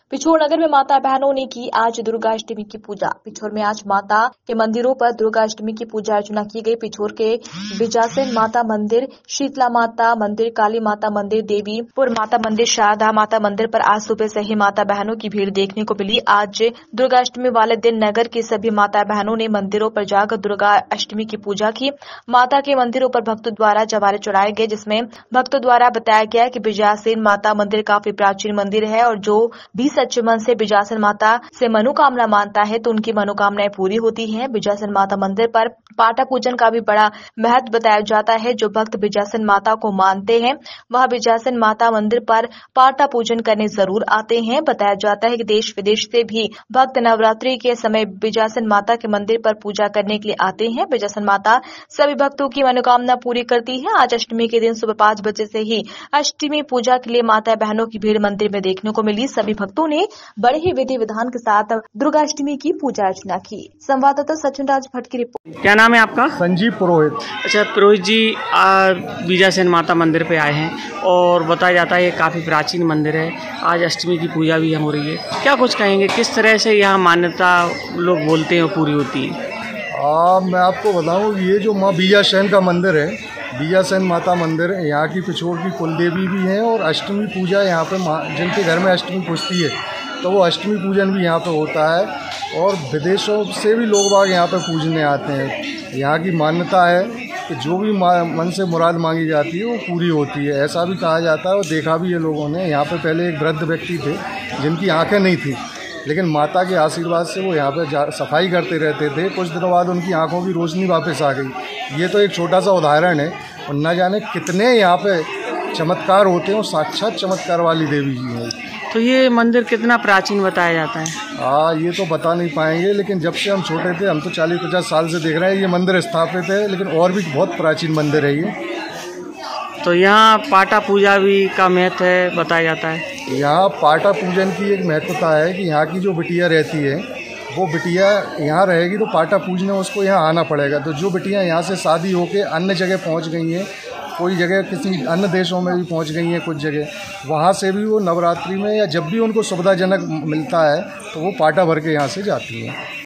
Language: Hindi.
पिछोर नगर में माता बहनों ने की आज दुर्गा अष्टमी की पूजा। पिछोर में आज माता के मंदिरों पर दुर्गा अष्टमी की पूजा अर्चना की गई। पिछोर के बिजासन माता मंदिर, शीतला माता मंदिर, काली माता मंदिर, देवीपुर माता मंदिर, शारदा माता मंदिर पर आज सुबह से ही माता बहनों की भीड़ देखने को मिली। आज दुर्गा अष्टमी वाले दिन नगर की सभी माता बहनों ने मंदिरों पर जाकर दुर्गा अष्टमी की पूजा की। माता के मंदिरों पर भक्तों द्वारा जवारे चढ़ाए गए, जिसमें भक्तों द्वारा बताया गया कि बिजासन माता मंदिर काफी प्राचीन मंदिर है और जो भी सच्चे मन से बिजासन माता से मनोकामना मानता है तो उनकी मनोकामनाएं पूरी होती हैं। बिजासन माता मंदिर पर पाटा पूजन का भी बड़ा महत्व बताया जाता है। जो भक्त बिजासन माता को मानते हैं वह बिजासन माता मंदिर पर पाटा पूजन करने जरूर आते हैं। बताया जाता है कि देश विदेश से भी भक्त नवरात्रि के समय बिजासन माता के मंदिर पर पूजा करने के लिए आते हैं। बिजासन माता सभी भक्तों की मनोकामना पूरी करती है। आज अष्टमी के दिन सुबह 5 बजे से ही अष्टमी पूजा के लिए माता बहनों की भीड़ मंदिर में देखने को मिली। सभी भक्तों ने बड़े ही विधि विधान के साथ दुर्गा अष्टमी की पूजा अर्चना की। संवाददाता सचिन राज भट्ट की रिपोर्ट। क्या नाम है आपका? संजीव पुरोहित। अच्छा पुरोहित जी, बिजासन माता मंदिर पे आए हैं और बताया जाता है ये काफ़ी प्राचीन मंदिर है। आज अष्टमी की पूजा भी हो रही है, क्या कुछ कहेंगे? किस तरह से यहाँ मान्यता लोग बोलते हैं पूरी होती है? मैं आपको बताऊं, ये जो माँ बिजासन का मंदिर है, बिजासन माता मंदिर, यहाँ की पिछोर की कुल देवी भी हैं और अष्टमी पूजा यहाँ पे जिनके घर में अष्टमी पूजती है तो वो अष्टमी पूजन भी यहाँ पे होता है और विदेशों से भी लोग बाग यहाँ पे पूजने आते हैं। यहाँ की मान्यता है कि जो भी मन से मुराद मांगी जाती है वो पूरी होती है, ऐसा भी कहा जाता है और देखा भी है लोगों ने। यहाँ पे पहले एक वृद्ध व्यक्ति थे जिनकी आँखें नहीं थी, लेकिन माता के आशीर्वाद से वो यहाँ पे सफाई करते रहते थे। कुछ दिनों बाद उनकी आंखों की रोशनी वापस आ गई। ये तो एक छोटा सा उदाहरण है और न जाने कितने यहाँ पे चमत्कार होते हैं और साक्षात चमत्कार वाली देवी जी हैं। तो ये मंदिर कितना प्राचीन बताया जाता है? ये तो बता नहीं पाएंगे, लेकिन जब से हम छोटे थे, हम तो 40-50 साल से देख रहे हैं ये मंदिर स्थापित है, लेकिन और भी बहुत प्राचीन मंदिर है ये। तो यहाँ पाटा पूजा भी का महत्व है बताया जाता है। यहाँ पाटा पूजन की एक महत्वता है कि यहाँ की जो बिटिया रहती है वो बिटिया यहाँ रहेगी तो पाटा पूजने उसको यहाँ आना पड़ेगा। तो जो बिटियाँ यहाँ से शादी होके अन्य जगह पहुँच गई हैं, कोई जगह किसी अन्य देशों में भी पहुँच गई हैं, कुछ जगह वहाँ से भी वो नवरात्रि में या जब भी उनको सुविधाजनक मिलता है तो वो पाटा भर के यहाँ से जाती हैं।